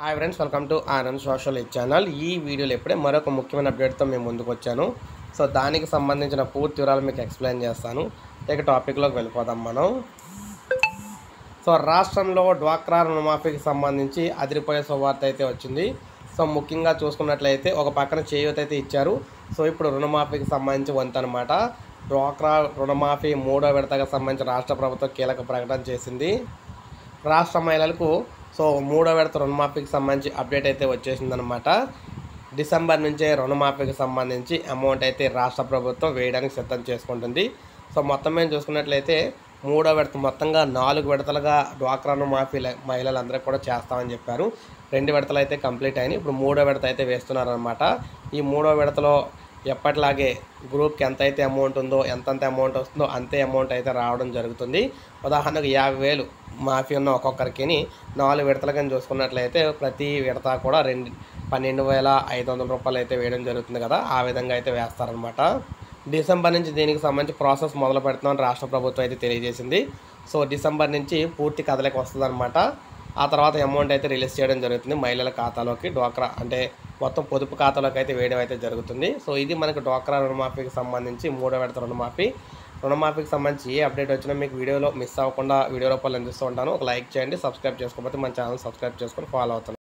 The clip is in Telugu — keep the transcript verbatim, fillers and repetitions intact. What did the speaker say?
Hi friends, welcome to Anand social channel. ఈ వీడియోలో ఇప్పుడే మరొక ముఖ్యమైన అప్డేట్తో మేము ముందుకు వచ్చాను. సో దానికి సంబంధించిన పూర్తి వివరాలు మీకు ఎక్స్ప్లెయిన్ చేస్తాను. ఇక టాపిక్లోకి వెళ్ళిపోదాం మనం. సో రాష్ట్రంలో డ్వాక్రా రుణమాఫీకి సంబంధించి అదిరిపోయే శుభవార్త అయితే వచ్చింది. సో ముఖ్యంగా చూసుకున్నట్లయితే ఒక పక్కన చేయూత అయితే ఇచ్చారు. సో ఇప్పుడు రుణమాఫీకి సంబంధించి వంతు అనమాట. డ్వాక్రా రుణమాఫీ మూడో విడతకు సంబంధించి రాష్ట్ర ప్రభుత్వం కీలక ప్రకటన చేసింది. రాష్ట్ర మహిళలకు సో మూడో విడత రుణమాఫీకి సంబంధించి అప్డేట్ అయితే వచ్చేసిందనమాట. డిసెంబర్ నుంచే రుణమాఫీకి సంబంధించి అమౌంట్ అయితే రాష్ట్ర ప్రభుత్వం వేయడానికి సిద్ధం చేసుకుంటుంది. సో మొత్తం మేము చూసుకున్నట్లయితే మూడో విడత మొత్తంగా నాలుగు విడతలుగా డ్వాక్రా రుణమాఫీ మహిళలందరికీ కూడా చేస్తామని చెప్పారు. రెండు విడతలు అయితే కంప్లీట్ అయినాయి. ఇప్పుడు మూడో విడత అయితే వేస్తున్నారనమాట. ఈ మూడో విడతలో ఎప్పటిలాగే గ్రూప్కి ఎంత అయితే అమౌంట్ ఉందో ఎంతంత అమౌంట్ వస్తుందో అంతే అమౌంట్ అయితే రావడం జరుగుతుంది. ఉదాహరణకు యాభై వేలు మాఫీ ఉన్న ఒక్కొక్కరికి నాలుగు విడతలు కానీ చూసుకున్నట్లయితే ప్రతి విడత కూడా రెండు పన్నెండు వేల ఐదు వందల రూపాయలు అయితే వేయడం జరుగుతుంది కదా. ఆ విధంగా అయితే వేస్తారనమాట. డిసెంబర్ నుంచి దీనికి సంబంధించి ప్రాసెస్ మొదలు పెడుతున్నామని రాష్ట్ర ప్రభుత్వం అయితే తెలియజేసింది. సో డిసెంబర్ నుంచి పూర్తి కథలకు వస్తుంది అనమాట. ఆ తర్వాత అమౌంట్ అయితే రిలీజ్ చేయడం జరుగుతుంది మహిళల ఖాతాలోకి. డ్వాక్రా అంటే మొత్తం పొదుపు ఖాతాలోకి అయితే వేయడం అయితే జరుగుతుంది. సో ఇది మనకు డ్వాక్రా రుణమాఫీకి సంబంధించి మూడో విడత రుణమాఫీ రుణమాఫీకి సంబంధించి ఏ అప్డేట్ వచ్చినా మీకు వీడియోలో మిస్ అవ్వకుండా వీడియో రూపాయలు అందిస్తూ ఉంటాను. ఒక లైక్ చేయండి. సబ్స్క్రైబ్ చేసుకోకపోతే మన ఛానల్ సబ్స్క్రైబ్ చేసుకొని ఫాలో అవుతాను.